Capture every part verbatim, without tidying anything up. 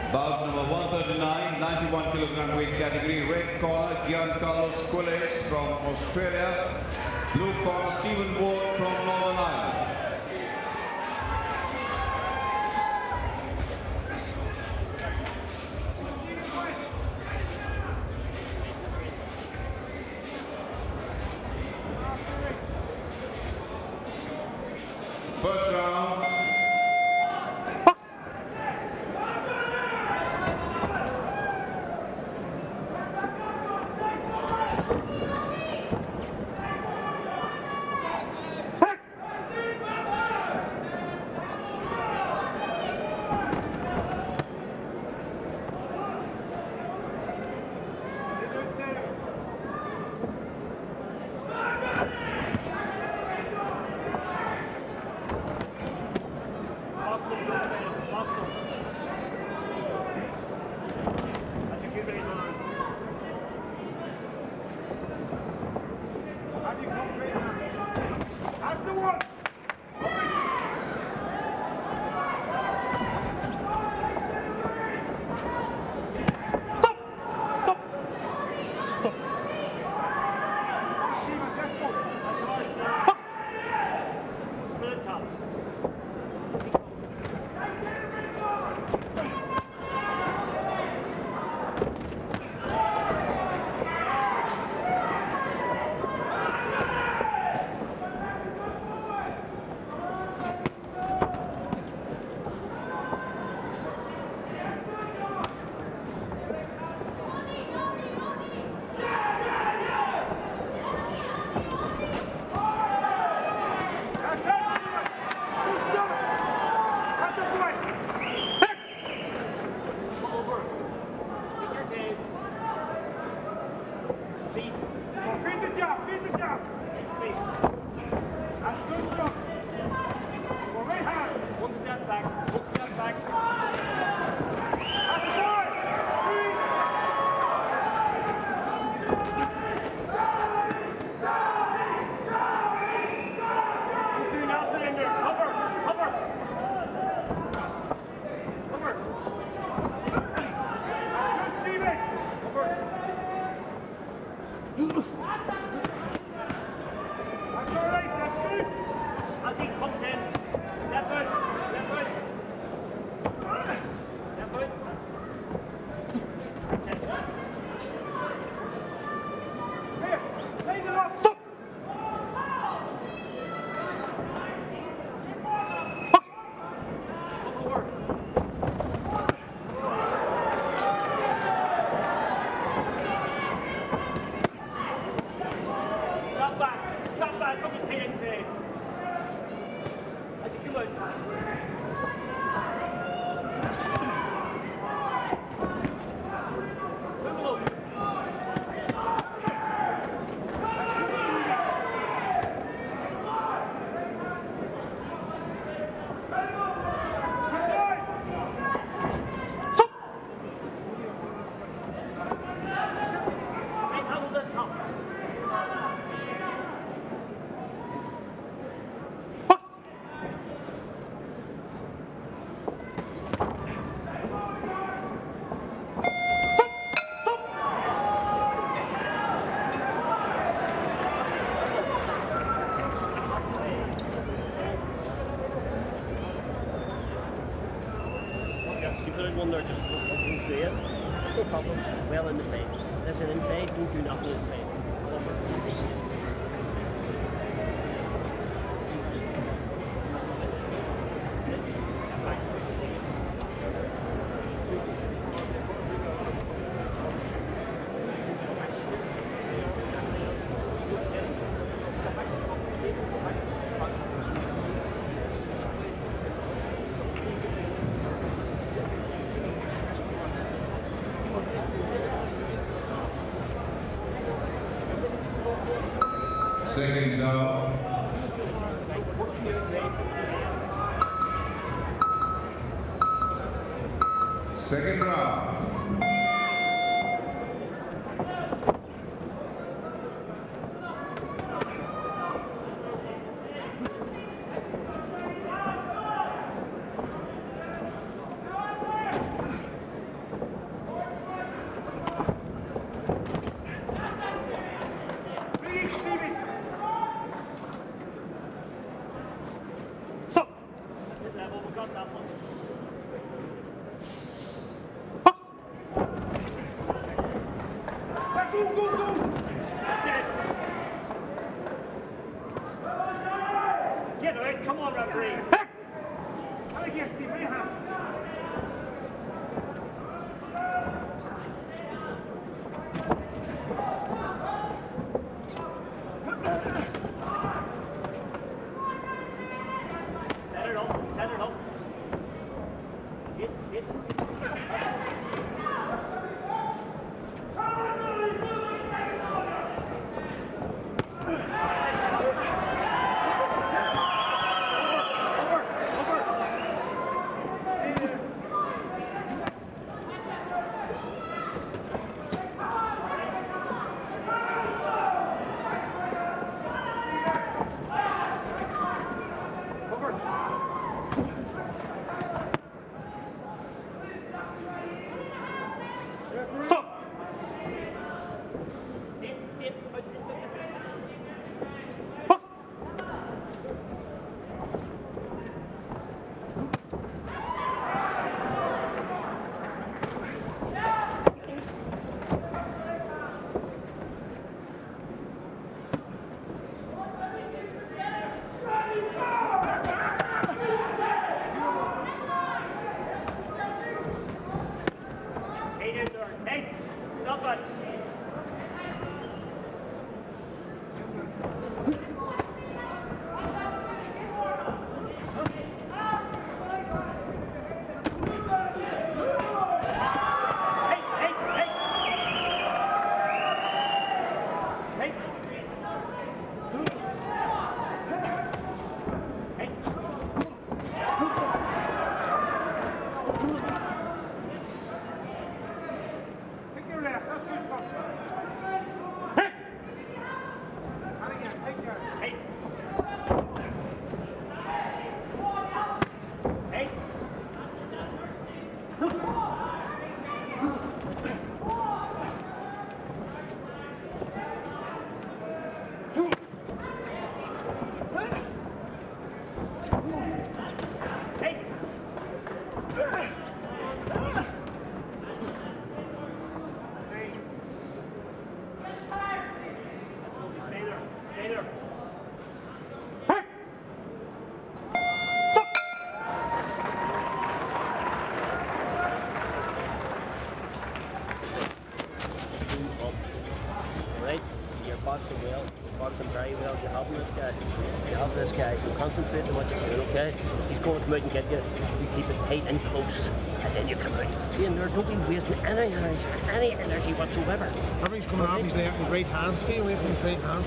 Bout number one thirty-nine, ninety-one kilogram weight category. Red corner, Giancarlo Squillace from Australia. Blue corner, Stephen Ward from Northern Ireland. First round. One there just goes through it. There's no problem. Well in the face. Listen inside, don't do nothing inside. Cover. Seconds out. Second round. Get out, come on, referee. Set it up, set it up. Hit, hit. Hey, not bad. Boxing well, boxing very well. You have this guy, you have this guy, so concentrate on what you're doing, okay? He's going to come out and get you, you keep it tight and close, and then you come out. See, and there, don't be wasting any energy, any energy whatsoever. Everything's coming off his left, his right hand, stay away from his right hand.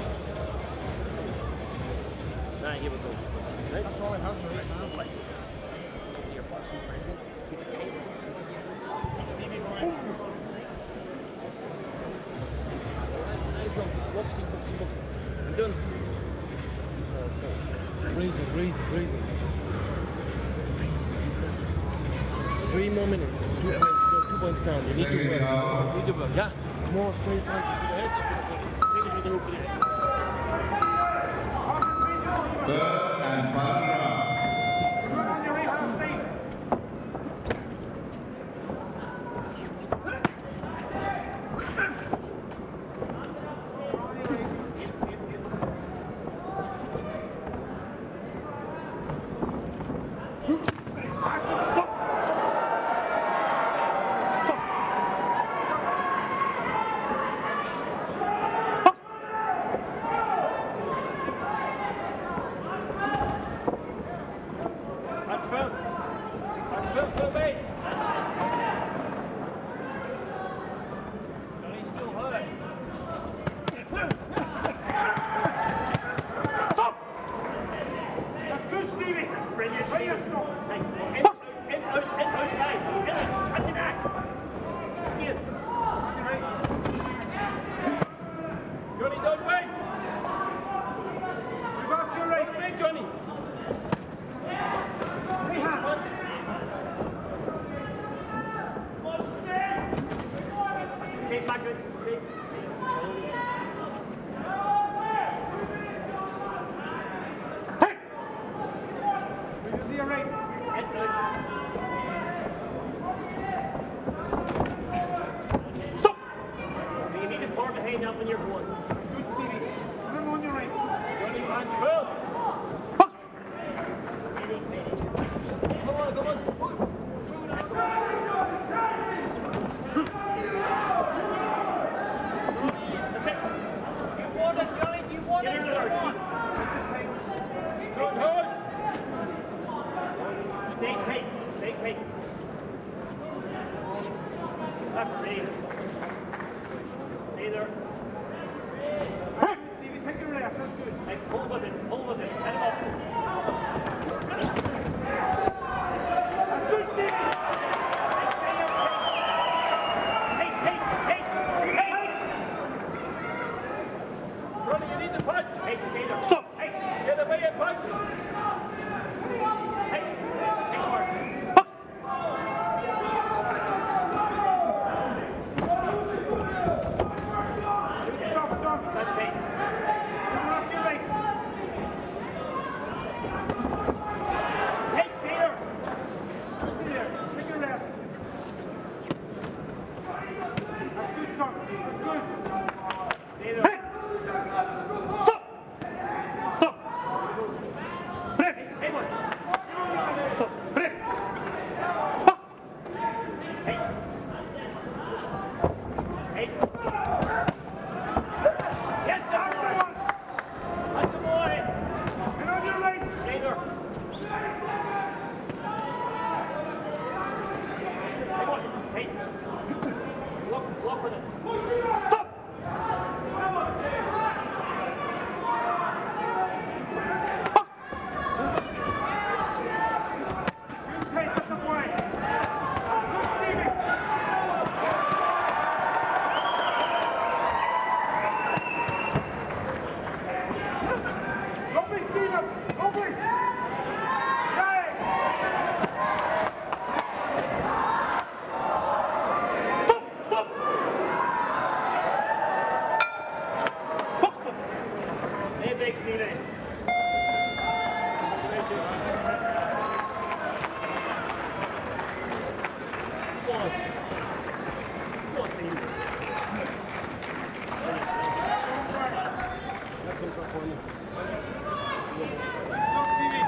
Nah, here we go. Right? That's all I have, the right hand. Right. Your boxing friendly, keep it tight. Stevie Boy. Whoopsie, whoopsie, whoopsie. I'm done. Breezy, breezy, breezy. Three more minutes. Two points, go, two points down. You need to work. You need to work. Yeah. More straight points. Maybe we can open it. Third and final round. maintain up when you're going. Good, Stevie. Remember on your right. Johnny, man, twelve. Come on, come on. That's it. You want it, Johnny. You want it. You want it. Don't hold. Stay tight. Stay tight. That's me. Stay there. Stevie, take your rest. That's good. Hey, pull with it. Pull with it. Head up. That's good, Stevie. Hey, hey, hey, hey! Ronnie, you need the punch. Hey, stay there. Stop. Hey, get away and punch. Hey, hey, Mark. Stop, stop. That's it. Come off your right. Hey, stay there. Stay there. Take your rest. That's good, son. That's good. Stay there. Hey! Stop! Stop! Break! Hey, Mark. Stop! Break! Pass! Hey. Hey. Yes, sir. That's the boy. And on your right! Stay there. Hey, boy. Hey. Walk, walk with it. Stop! Hey, that's the boy. Good, Stevie. Don't be Stephen. Don't be. Hey. Stop! Stop! Box them. Hey, big Stevie. Go on. Go on, Stevie. That's one for you. Go, Stevie.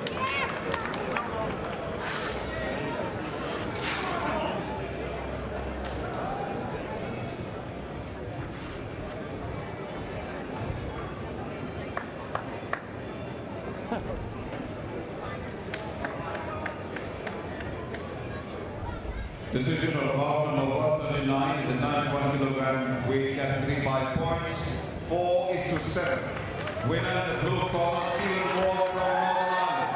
Decision of bout number one thirty-nine in the ninety-one kilogram weight category by points, four is to seven. Winner, the blue corner, Stephen Ward from Northern Ireland.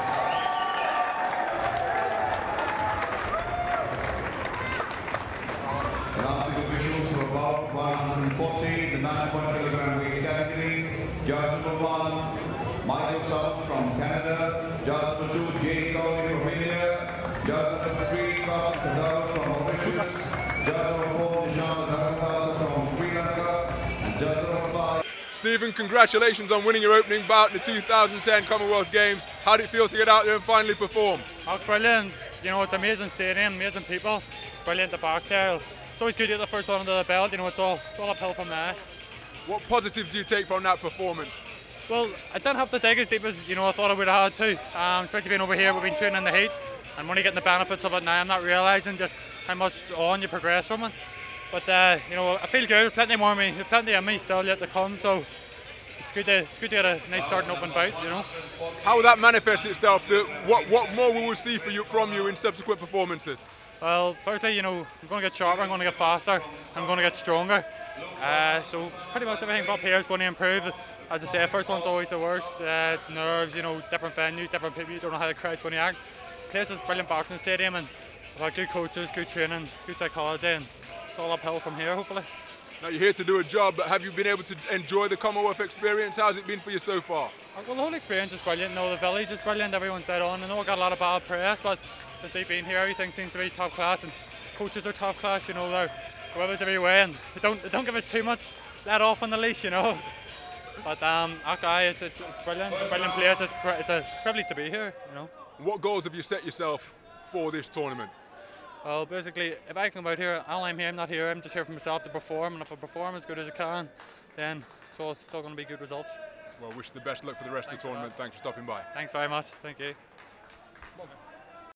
Announcing officials for about one forty in the ninety-one kilogram weight category. Judge number one, Michael South from Canada. Judge number two, Jay Cowley from India. Judge number three, Kasim Kadar from Mauritius. Judge number four, Giancarlo from Sri Lanka. And judge number five. Stephen, congratulations on winning your opening bout in the two thousand ten Commonwealth Games. How did it feel to get out there and finally perform? Oh, brilliant. You know, it's an amazing stadium, amazing people. Brilliant to box here. It's always good to get the first one under the belt. You know, it's all, it's all uphill from there. What positives do you take from that performance? Well, I didn't have to dig as deep as, you know, I thought I would have had to. Um, especially being over here, we've been training in the heat. And when you're getting the benefits of it now, I'm not realising just how much on you progress from it. But, uh, you know, I feel good. There's plenty more of me, there's plenty of me still yet to come. So it's good to, it's good to get a nice start and open bout, you know. How will that manifest itself? The, what, what more will we see for you, from you in subsequent performances? Well, firstly, you know, I'm going to get sharper, I'm going to get faster, I'm going to get stronger. Uh, so pretty much everything up here is going to improve. As I say, first one's always the worst. Uh, nerves, you know, different venues, different people, you don't know how the crowd's going to act. Place is a brilliant boxing stadium and we've got good coaches, good training, good psychology, and it's all uphill from here, hopefully. Now you're here to do a job, but have you been able to enjoy the Commonwealth experience? How's it been for you so far? Well, the whole experience is brilliant. You know, the village is brilliant, everyone's dead on. I know I got a lot of bad press, but since they've been here, everything seems to be top class, and coaches are top class, you know, they're with us every way, and they don't, they don't give us too much let off on the leash, you know. But um, okay, it's, it's, it's brilliant, it's a brilliant place, it's, it's a privilege to be here, you know. What goals have you set yourself for this tournament? Well, basically, if I come out here, all I'm here, I'm not here, I'm just here for myself to perform, and if I perform as good as I can, then it's all, it's all going to be good results. Well, wish you the best luck for the rest Thanks of the tournament. Thanks for stopping by. Thanks very much. Thank you.